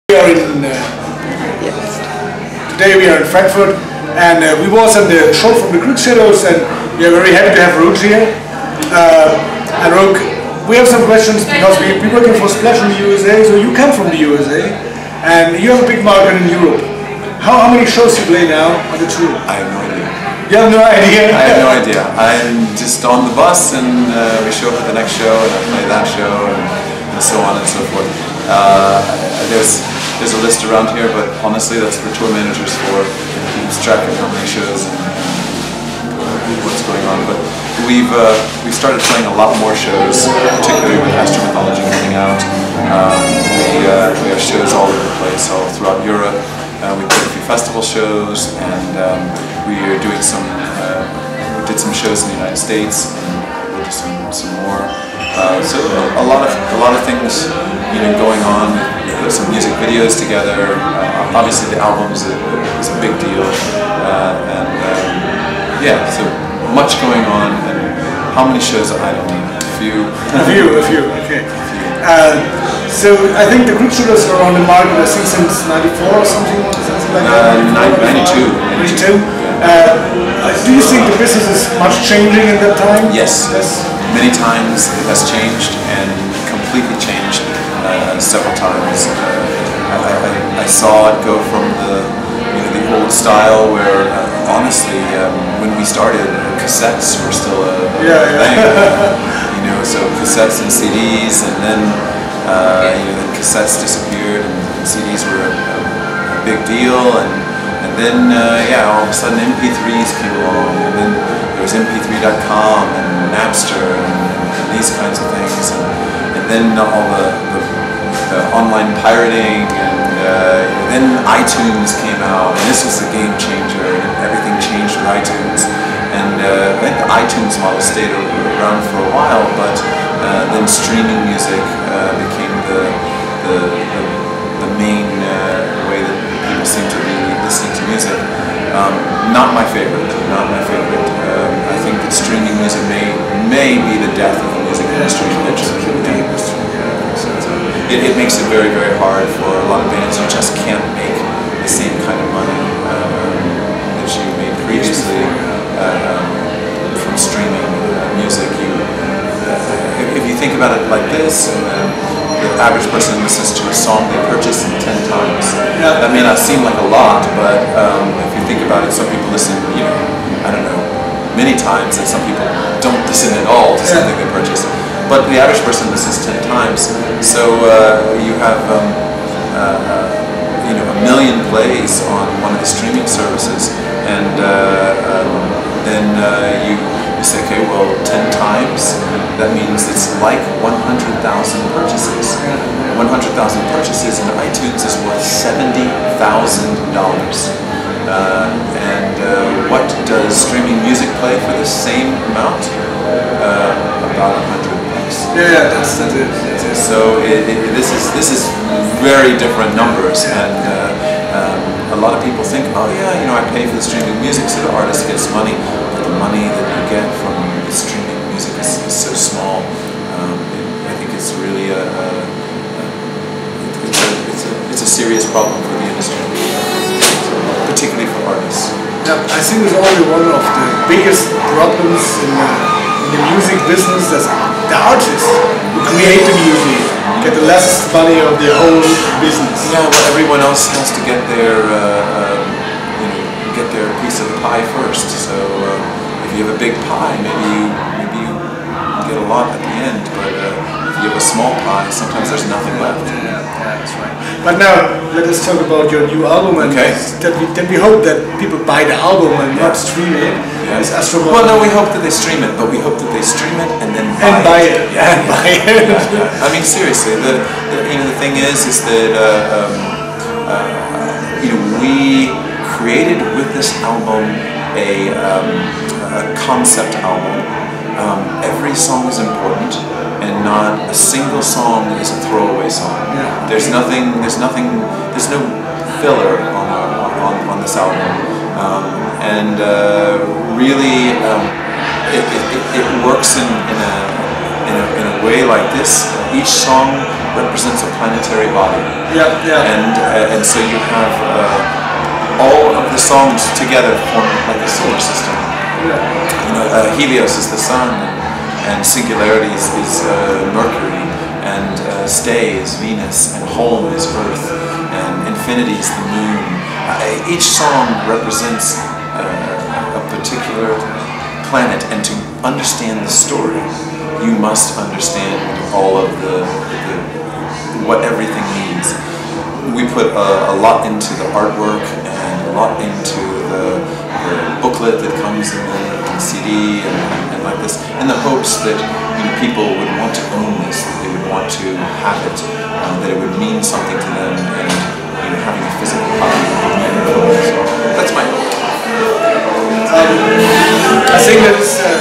We are in today we are in Frankfurt, and we was on the show from the Crooked Shadows, and we are very happy to have Rook here. And Rook, we have some questions because we're working for Splash in the USA, so you come from the USA, and you have a big market in Europe. How many shows you play now on the tour? I have no idea. You have no idea? I have no idea. I'm just on the bus, and we show up at the next show, and I play that show, and so on and so forth. There's a list around here, but honestly, that's the tour managers for. Keeps track of how many shows and what's going on. But we've started playing a lot more shows, particularly with Astro Mythology coming out. We have shows all over the place, all throughout Europe. We played a few festival shows, and we are doing some. We did some shows in the United States. We'll do some more. So a lot of things, going on. We put some music videos together. Obviously, the album is a big deal, yeah. So much going on. And how many shows? I don't know. A few. Okay. So I think the Crooked Shadows are on the market, I think, since '94 or something like that. 92. Do you think the business is much changing in that time? Yes. Many times it has changed, and completely changed several times. I saw it go from the old style where honestly when we started cassettes were still a thing. So cassettes and CDs, and then then cassettes disappeared and CDs were a big deal, and then all of a sudden MP3s came along, and then there was MP3.com and Napster and these kinds of things, and then all the online pirating, and then iTunes came out, and this was the game changer, and everything changed with iTunes. And I think the iTunes model stayed around for a while, but then streaming music became the main way that people seem to be listening to music. Not my favorite. I think that streaming music may be the death of the music industry eventually. It makes it very, very hard for a lot of bands who just can't make the same kind of money that you made previously from streaming music. If you think about it like this, the average person listens to a song they purchase 10 times. That may not seem like a lot, but if you think about it, some people listen, I don't know, many times, and some people don't listen at all to something they purchase. But the average person listens 10 times. So you have a million plays on one of the streaming services, and then you say, okay, well, 10 times, that means it's like 100,000 purchases. 100,000 purchases in iTunes is worth $70,000. And what does streaming music play for the same amount? About 100 bucks. Yeah, that's it. So this is very different numbers, and a lot of people think, oh yeah, I pay for the streaming music so the artist gets money, but the money that you get from the streaming music is so small. I think it's really it's a serious problem for the industry, particularly for artists. Yeah, I think it's only one of the biggest problems in the music business, that the artists who create the music get the less money of the whole business. Yeah, well, everyone else has to get their piece of the pie first. So if you have a big pie, maybe you get a lot at the end. But if you have a small pie, sometimes there's nothing left. Yeah, that's right. But now let us talk about your new album, and that we hope that people buy the album and not stream it. Yes. Well, no, we hope that they stream it, but we hope that they stream it and then buy it. Buy it. I mean, seriously, the thing is that we created with this album a concept album. Every song is important, and not a single song is a throwaway song. Yeah. There's no filler on this album. And really, it works in a way like this. Each song represents a planetary body. Yeah, yeah. And so you have all of the songs together form like a solar system. Yeah. You know, Helios is the sun, and Singularity is Mercury, and Stay is Venus, and Home is Earth, and Infinity is the moon. Each song represents a particular planet, and to understand the story, you must understand all of what everything means. We put a lot into the artwork and a lot into the booklet that comes in the CD and like this, in the hopes that people would want to own this, that they would want to have it, that it would mean something to them, and having a physical copy would be meaningful. So that's my hope. I think that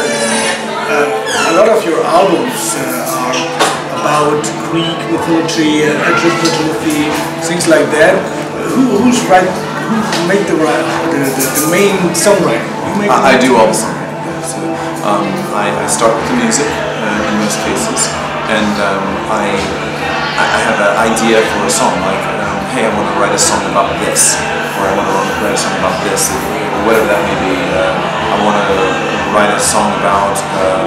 a lot of your albums are about Greek mythology, Egypt mythology, things like that. Who made the main songwriting? I do all the songwriting. Yeah. So I start with the music in most cases, and I have an idea for a song, like hey, I want to write a song about this, or I want to write a song about this, or whatever that may be. I want to write a song about.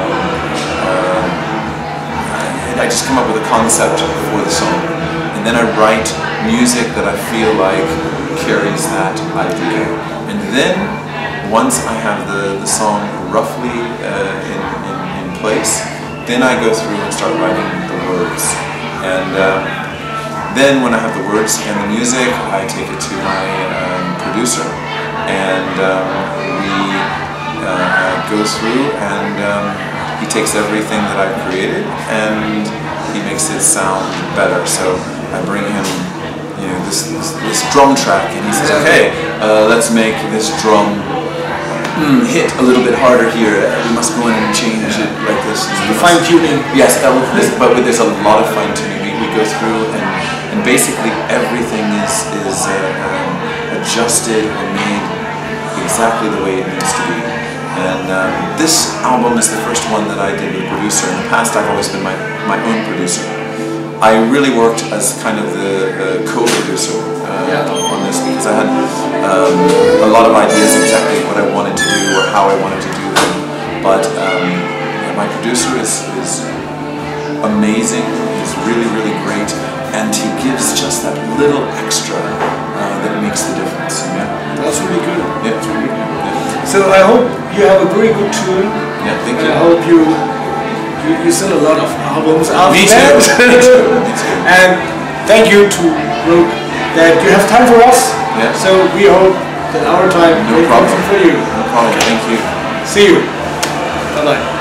I just come up with a concept for the song, and then I write music that I feel like carries that idea. And then, once I have the song roughly in place, then I go through and start writing the words. And then when I have the words and the music, I take it to my producer, and we go through, and he takes everything that I've created and he makes it sound better. So I bring him, this drum track, and he says, okay, let's make this drum hit a little bit harder here. We must go in and change it like this. Fine tuning. Yes, but there's a lot of fine tuning. We go through, and basically everything is adjusted or made exactly the way it needs to be. And this album is the first one that I did with a producer. In the past, I've always been my own producer. I really worked as kind of the co-producer on this, because I had a lot of ideas exactly what I wanted to do or how I wanted to do them. But my producer is amazing. He's really, really great, and he gives just that little extra that makes the difference. That's really good. Yeah, it's really good. Yeah. So I hope you have a very good tour. Yeah, thank you. I hope you sell a lot of albums after Me that. too. Me too. Me too. And thank you to Roke that you have time for us. Yeah. So we hope that our time No will problem come for you. No problem. Thank you. See you. Bye bye.